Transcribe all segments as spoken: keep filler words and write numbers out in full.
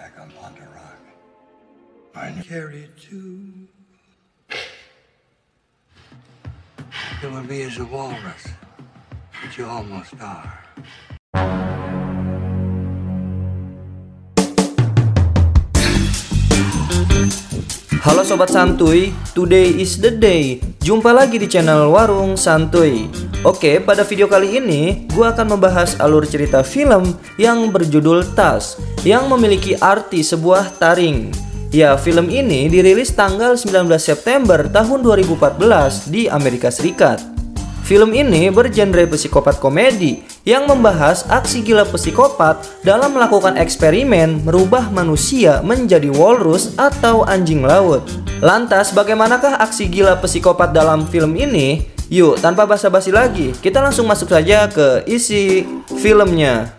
like I'm under rock. I carry two. You would be as a walrus, but you almost are. Halo Sobat Santuy, today is the day. Jumpa lagi di channel Warung Santuy. Oke, pada video kali ini gue akan membahas alur cerita film yang berjudul Tas, yang memiliki arti sebuah taring. Ya, film ini dirilis tanggal sembilan belas September tahun dua ribu empat belas di Amerika Serikat. Film ini bergenre psikopat komedi yang membahas aksi gila psikopat dalam melakukan eksperimen merubah manusia menjadi walrus atau anjing laut. Lantas bagaimanakah aksi gila psikopat dalam film ini? Yuk, tanpa basa-basi lagi, kita langsung masuk saja ke isi filmnya.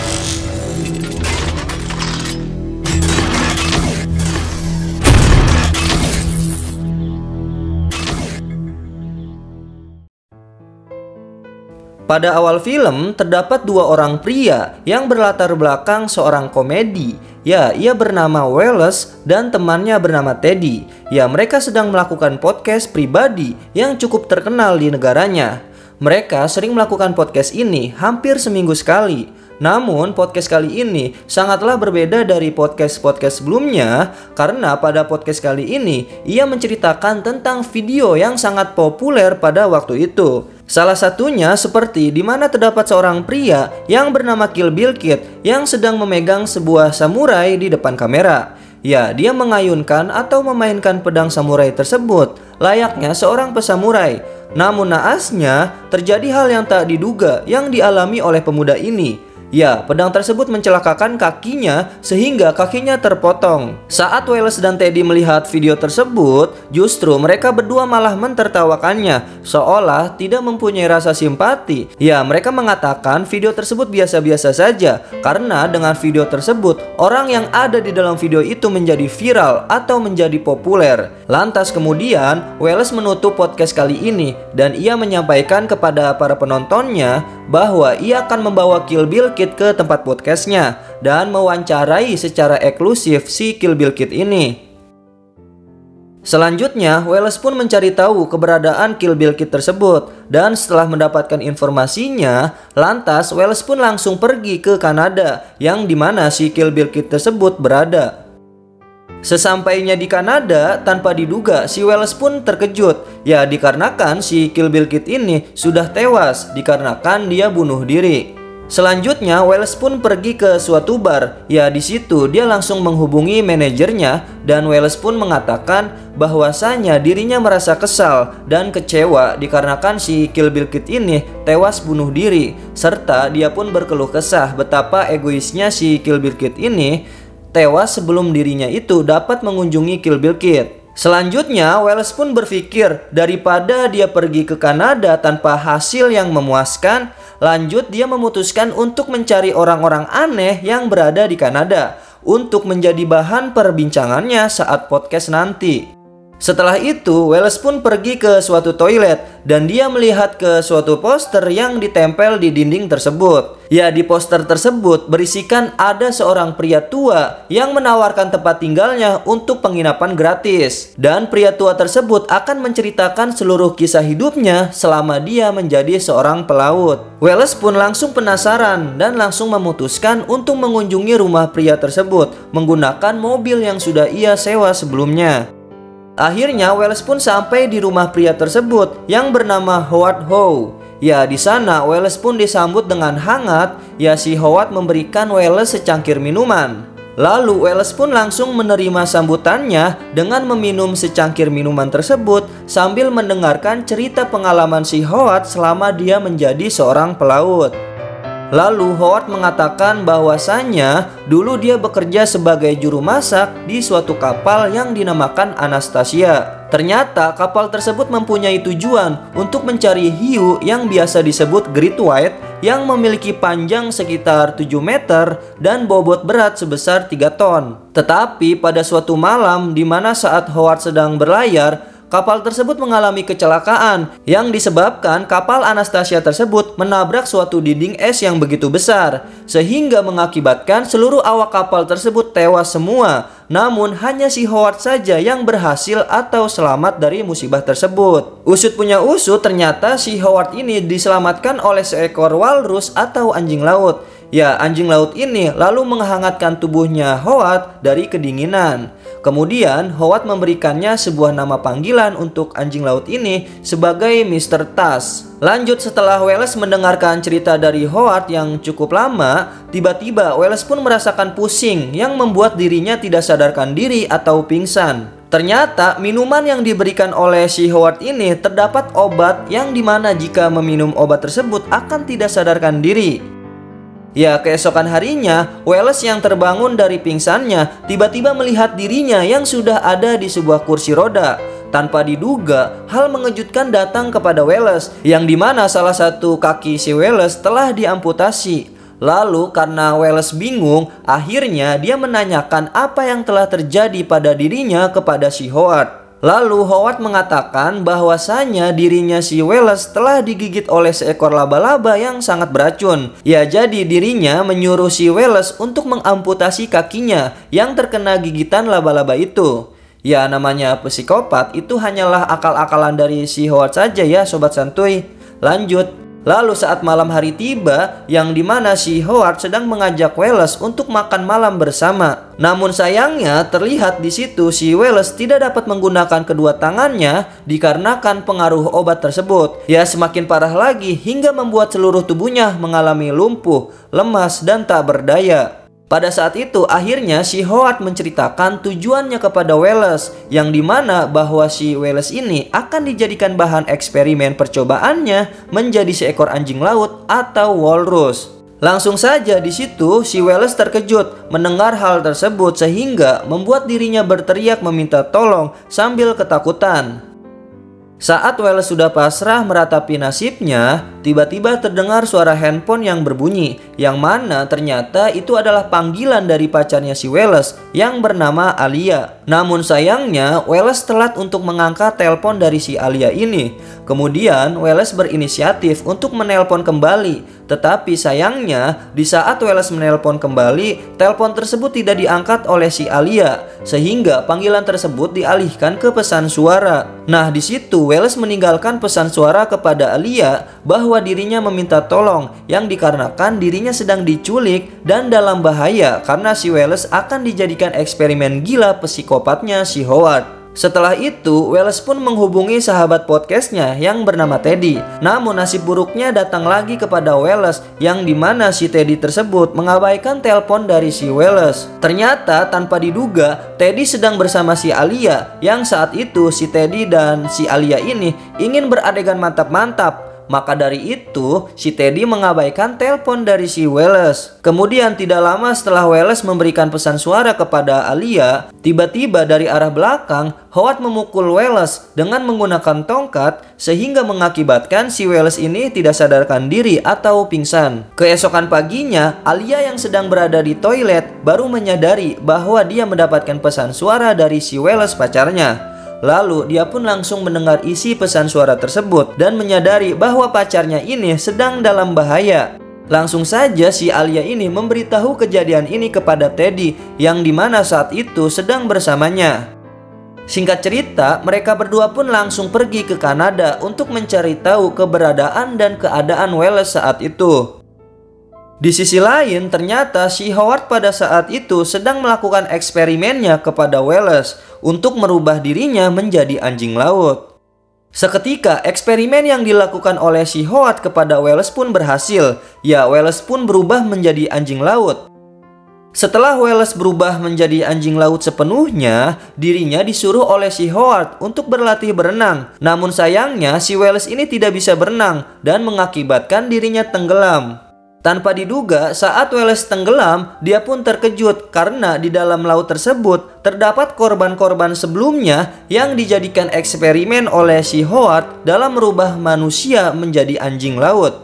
Pada awal film, terdapat dua orang pria yang berlatar belakang seorang komedi. Ya, ia bernama Wallace dan temannya bernama Teddy. Ya, mereka sedang melakukan podcast pribadi yang cukup terkenal di negaranya. Mereka sering melakukan podcast ini hampir seminggu sekali. Namun, podcast kali ini sangatlah berbeda dari podcast-podcast sebelumnya, karena pada podcast kali ini ia menceritakan tentang video yang sangat populer pada waktu itu. Salah satunya seperti di mana terdapat seorang pria yang bernama Kill Bill Kid yang sedang memegang sebuah samurai di depan kamera. Ya, dia mengayunkan atau memainkan pedang samurai tersebut layaknya seorang pesamurai. Namun naasnya, terjadi hal yang tak diduga yang dialami oleh pemuda ini. Ya, pedang tersebut mencelakakan kakinya sehingga kakinya terpotong. Saat Wallace dan Teddy melihat video tersebut, justru mereka berdua malah mentertawakannya, seolah tidak mempunyai rasa simpati. Ya, mereka mengatakan video tersebut biasa-biasa saja, karena dengan video tersebut, orang yang ada di dalam video itu menjadi viral atau menjadi populer. Lantas kemudian, Wallace menutup podcast kali ini, dan ia menyampaikan kepada para penontonnya bahwa ia akan membawa Kill Bill Kid ke tempat podcastnya dan mewawancarai secara eksklusif si Kill Bill Kid ini. Selanjutnya, Wallace pun mencari tahu keberadaan Kill Bill Kid tersebut, dan setelah mendapatkan informasinya, lantas Wallace pun langsung pergi ke Kanada yang dimana si Kill Bill Kid tersebut berada. Sesampainya di Kanada, tanpa diduga si Wallace pun terkejut. Ya, dikarenakan si Kill Bill Kid ini sudah tewas dikarenakan dia bunuh diri. Selanjutnya, Wallace pun pergi ke suatu bar. Ya, di situ dia langsung menghubungi manajernya, dan Wallace pun mengatakan bahwasanya dirinya merasa kesal dan kecewa dikarenakan si Kill Bill Kid ini tewas bunuh diri, serta dia pun berkeluh kesah betapa egoisnya si Kill Bill Kid ini tewas sebelum dirinya itu dapat mengunjungi Kill Bill Kid. Selanjutnya, Wallace pun berpikir daripada dia pergi ke Kanada tanpa hasil yang memuaskan, lanjut dia memutuskan untuk mencari orang-orang aneh yang berada di Kanada untuk menjadi bahan perbincangannya saat podcast nanti. Setelah itu, Wallace pun pergi ke suatu toilet dan dia melihat ke suatu poster yang ditempel di dinding tersebut. Ya, di poster tersebut berisikan ada seorang pria tua yang menawarkan tempat tinggalnya untuk penginapan gratis. Dan pria tua tersebut akan menceritakan seluruh kisah hidupnya selama dia menjadi seorang pelaut. Wallace pun langsung penasaran dan langsung memutuskan untuk mengunjungi rumah pria tersebut menggunakan mobil yang sudah ia sewa sebelumnya. Akhirnya Wallace pun sampai di rumah pria tersebut yang bernama Howard Howe. Ya, di sana Wallace pun disambut dengan hangat. Ya, si Howard memberikan Wallace secangkir minuman. Lalu Wallace pun langsung menerima sambutannya dengan meminum secangkir minuman tersebut sambil mendengarkan cerita pengalaman si Howard selama dia menjadi seorang pelaut. Lalu Howard mengatakan bahwasannya dulu dia bekerja sebagai juru masak di suatu kapal yang dinamakan Anastasia. Ternyata kapal tersebut mempunyai tujuan untuk mencari hiu yang biasa disebut Great White yang memiliki panjang sekitar tujuh meter dan bobot berat sebesar tiga ton. Tetapi pada suatu malam di mana saat Howard sedang berlayar, kapal tersebut mengalami kecelakaan yang disebabkan kapal Anastasia tersebut menabrak suatu dinding es yang begitu besar, sehingga mengakibatkan seluruh awak kapal tersebut tewas semua. Namun hanya si Howard saja yang berhasil atau selamat dari musibah tersebut. Usut punya usut, ternyata si Howard ini diselamatkan oleh seekor walrus atau anjing laut. Ya, anjing laut ini lalu menghangatkan tubuhnya Howard dari kedinginan. Kemudian Howard memberikannya sebuah nama panggilan untuk anjing laut ini sebagai mister Tas. Lanjut, setelah Wallace mendengarkan cerita dari Howard yang cukup lama, tiba-tiba Wallace pun merasakan pusing yang membuat dirinya tidak sadarkan diri atau pingsan. Ternyata minuman yang diberikan oleh si Howard ini terdapat obat yang dimana jika meminum obat tersebut akan tidak sadarkan diri. Ya, keesokan harinya, Wallace yang terbangun dari pingsannya tiba-tiba melihat dirinya yang sudah ada di sebuah kursi roda. Tanpa diduga, hal mengejutkan datang kepada Wallace, yang dimana salah satu kaki si Wallace telah diamputasi. Lalu karena Wallace bingung, akhirnya dia menanyakan apa yang telah terjadi pada dirinya kepada si Howard. Lalu Howard mengatakan bahwasanya dirinya si Wallace telah digigit oleh seekor laba-laba yang sangat beracun. Ya, jadi dirinya menyuruh si Wallace untuk mengamputasi kakinya yang terkena gigitan laba-laba itu. Ya, namanya psikopat itu hanyalah akal-akalan dari si Howard saja ya sobat santuy. Lanjut. Lalu saat malam hari tiba, yang dimana si Howard sedang mengajak Wallace untuk makan malam bersama. Namun sayangnya terlihat di situ si Wallace tidak dapat menggunakan kedua tangannya dikarenakan pengaruh obat tersebut. Ya, semakin parah lagi hingga membuat seluruh tubuhnya mengalami lumpuh, lemas, dan tak berdaya. Pada saat itu akhirnya si Howard menceritakan tujuannya kepada Wallace, yang dimana bahwa si Wallace ini akan dijadikan bahan eksperimen percobaannya menjadi seekor anjing laut atau walrus. Langsung saja di situ si Wallace terkejut mendengar hal tersebut sehingga membuat dirinya berteriak meminta tolong sambil ketakutan. Saat Wallace sudah pasrah meratapi nasibnya, tiba-tiba terdengar suara handphone yang berbunyi, yang mana ternyata itu adalah panggilan dari pacarnya si Wallace yang bernama Alia. Namun sayangnya Wallace telat untuk mengangkat telepon dari si Alia ini. Kemudian Wallace berinisiatif untuk menelpon kembali. Tetapi sayangnya di saat Wallace menelpon kembali, telepon tersebut tidak diangkat oleh si Alia, sehingga panggilan tersebut dialihkan ke pesan suara. Nah, di situ Wallace meninggalkan pesan suara kepada Alia bahwa dirinya meminta tolong, yang dikarenakan dirinya sedang diculik dan dalam bahaya karena si Wallace akan dijadikan eksperimen gila psikopatnya si Howard. Setelah itu, Wallace pun menghubungi sahabat podcastnya yang bernama Teddy. Namun nasib buruknya datang lagi kepada Wallace, yang dimana si Teddy tersebut mengabaikan telepon dari si Wallace. Ternyata tanpa diduga, Teddy sedang bersama si Alia, yang saat itu si Teddy dan si Alia ini ingin beradegan mantap-mantap. Maka dari itu, si Teddy mengabaikan telepon dari si Wallace. Kemudian tidak lama setelah Wallace memberikan pesan suara kepada Alia, tiba-tiba dari arah belakang, Howard memukul Wallace dengan menggunakan tongkat sehingga mengakibatkan si Wallace ini tidak sadarkan diri atau pingsan. Keesokan paginya, Alia yang sedang berada di toilet baru menyadari bahwa dia mendapatkan pesan suara dari si Wallace pacarnya. Lalu dia pun langsung mendengar isi pesan suara tersebut dan menyadari bahwa pacarnya ini sedang dalam bahaya. Langsung saja si Alia ini memberitahu kejadian ini kepada Teddy, yang dimana saat itu sedang bersamanya. Singkat cerita, mereka berdua pun langsung pergi ke Kanada untuk mencari tahu keberadaan dan keadaan Wallace saat itu. Di sisi lain, ternyata si Howard pada saat itu sedang melakukan eksperimennya kepada Wallace untuk merubah dirinya menjadi anjing laut. Seketika, eksperimen yang dilakukan oleh si Howard kepada Wallace pun berhasil. Ya, Wallace pun berubah menjadi anjing laut. Setelah Wallace berubah menjadi anjing laut sepenuhnya, dirinya disuruh oleh si Howard untuk berlatih berenang. Namun sayangnya, si Wallace ini tidak bisa berenang dan mengakibatkan dirinya tenggelam. Tanpa diduga, saat Wallace tenggelam, dia pun terkejut karena di dalam laut tersebut terdapat korban-korban sebelumnya yang dijadikan eksperimen oleh si Howard dalam merubah manusia menjadi anjing laut.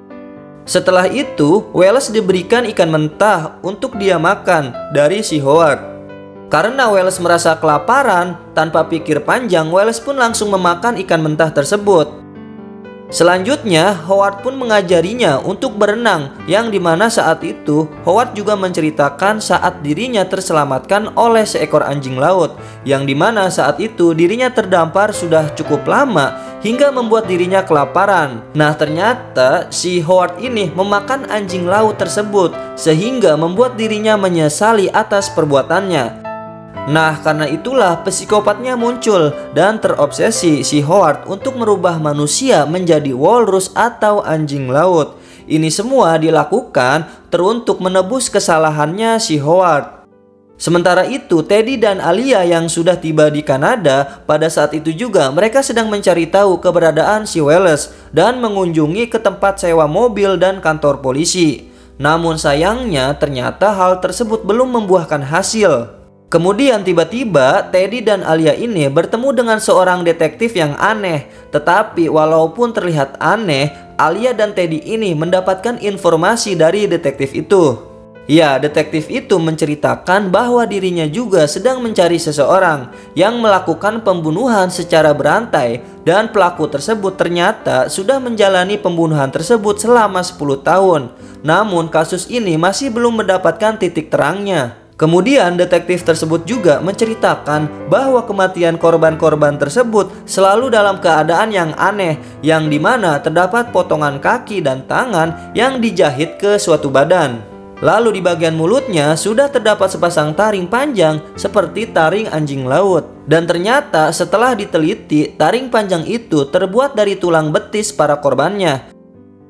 Setelah itu, Wallace diberikan ikan mentah untuk dia makan dari si Howard. Karena Welles merasa kelaparan, tanpa pikir panjang Welles pun langsung memakan ikan mentah tersebut. Selanjutnya, Howard pun mengajarinya untuk berenang, yang dimana saat itu Howard juga menceritakan saat dirinya terselamatkan oleh seekor anjing laut, yang dimana saat itu dirinya terdampar sudah cukup lama hingga membuat dirinya kelaparan. Nah, ternyata si Howard ini memakan anjing laut tersebut sehingga membuat dirinya menyesali atas perbuatannya. Nah, karena itulah psikopatnya muncul dan terobsesi si Howard untuk merubah manusia menjadi walrus atau anjing laut. Ini semua dilakukan teruntuk menebus kesalahannya si Howard. Sementara itu, Teddy dan Alia yang sudah tiba di Kanada, pada saat itu juga mereka sedang mencari tahu keberadaan si Welles dan mengunjungi ke tempat sewa mobil dan kantor polisi. Namun sayangnya ternyata hal tersebut belum membuahkan hasil. Kemudian tiba-tiba Teddy dan Alia ini bertemu dengan seorang detektif yang aneh. Tetapi walaupun terlihat aneh, Alia dan Teddy ini mendapatkan informasi dari detektif itu. Ya, detektif itu menceritakan bahwa dirinya juga sedang mencari seseorang yang melakukan pembunuhan secara berantai, dan pelaku tersebut ternyata sudah menjalani pembunuhan tersebut selama sepuluh tahun. Namun kasus ini masih belum mendapatkan titik terangnya. Kemudian detektif tersebut juga menceritakan bahwa kematian korban-korban tersebut selalu dalam keadaan yang aneh, yang dimana terdapat potongan kaki dan tangan yang dijahit ke suatu badan. Lalu di bagian mulutnya sudah terdapat sepasang taring panjang seperti taring anjing laut. Dan ternyata setelah diteliti, taring panjang itu terbuat dari tulang betis para korbannya.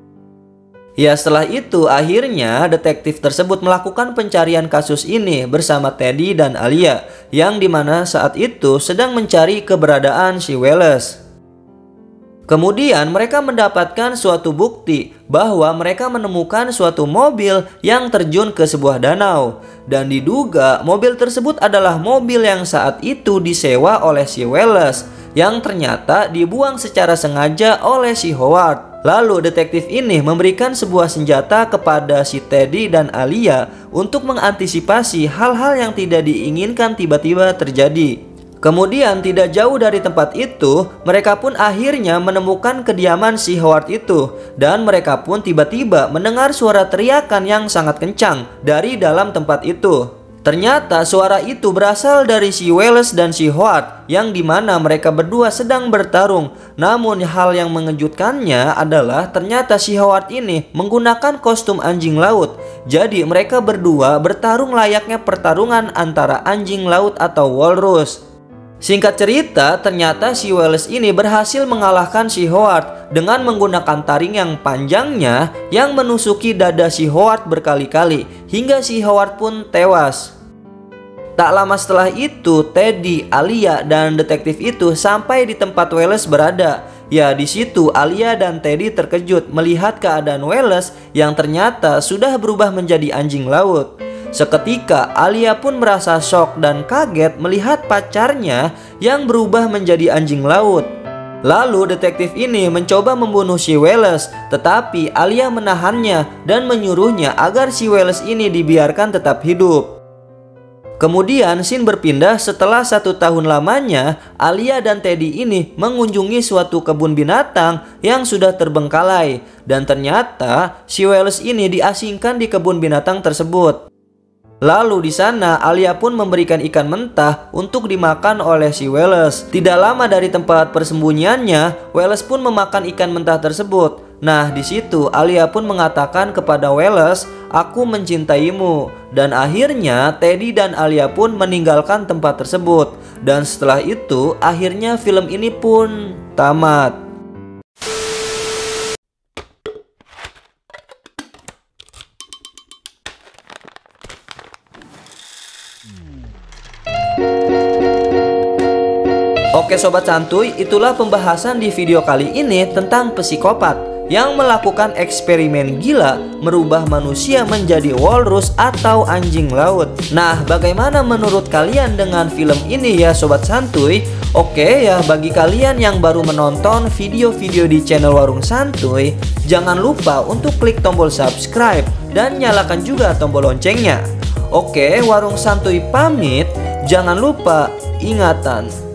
Ya, setelah itu akhirnya detektif tersebut melakukan pencarian kasus ini bersama Teddy dan Alia, yang dimana saat itu sedang mencari keberadaan si Welles. Kemudian mereka mendapatkan suatu bukti bahwa mereka menemukan suatu mobil yang terjun ke sebuah danau, dan diduga mobil tersebut adalah mobil yang saat itu disewa oleh si Welles, yang ternyata dibuang secara sengaja oleh si Howard. Lalu detektif ini memberikan sebuah senjata kepada si Teddy dan Alia untuk mengantisipasi hal-hal yang tidak diinginkan tiba-tiba terjadi. Kemudian tidak jauh dari tempat itu, mereka pun akhirnya menemukan kediaman si Howard itu, dan mereka pun tiba-tiba mendengar suara teriakan yang sangat kencang dari dalam tempat itu. Ternyata suara itu berasal dari si Welles dan si Howard, yang dimana mereka berdua sedang bertarung. Namun hal yang mengejutkannya adalah ternyata si Howard ini menggunakan kostum anjing laut. Jadi mereka berdua bertarung layaknya pertarungan antara anjing laut atau walrus. Singkat cerita, ternyata si Welles ini berhasil mengalahkan si Howard dengan menggunakan taring yang panjangnya yang menusuki dada si Howard berkali-kali hingga si Howard pun tewas. Tak lama setelah itu, Teddy, Alia, dan detektif itu sampai di tempat Welles berada. Ya, di situ Alia dan Teddy terkejut melihat keadaan Welles yang ternyata sudah berubah menjadi anjing laut. Seketika Alia pun merasa shock dan kaget melihat pacarnya yang berubah menjadi anjing laut. Lalu detektif ini mencoba membunuh si Welles, tetapi Alia menahannya dan menyuruhnya agar si Welles ini dibiarkan tetap hidup. Kemudian scene berpindah setelah satu tahun lamanya, Alia dan Teddy ini mengunjungi suatu kebun binatang yang sudah terbengkalai. Dan ternyata si Welles ini diasingkan di kebun binatang tersebut. Lalu di sana Alia pun memberikan ikan mentah untuk dimakan oleh si Welles. Tidak lama dari tempat persembunyiannya, Welles pun memakan ikan mentah tersebut. Nah, di situ Alia pun mengatakan kepada Welles, "Aku mencintaimu." Dan akhirnya Teddy dan Alia pun meninggalkan tempat tersebut. Dan setelah itu akhirnya film ini pun tamat. Oke sobat santuy, itulah pembahasan di video kali ini tentang psikopat yang melakukan eksperimen gila merubah manusia menjadi walrus atau anjing laut. Nah, bagaimana menurut kalian dengan film ini ya sobat santuy? Oke ya, bagi kalian yang baru menonton video-video di channel Warung Santuy, jangan lupa untuk klik tombol subscribe dan nyalakan juga tombol loncengnya. Oke, Warung Santuy pamit. Jangan lupa ingatan,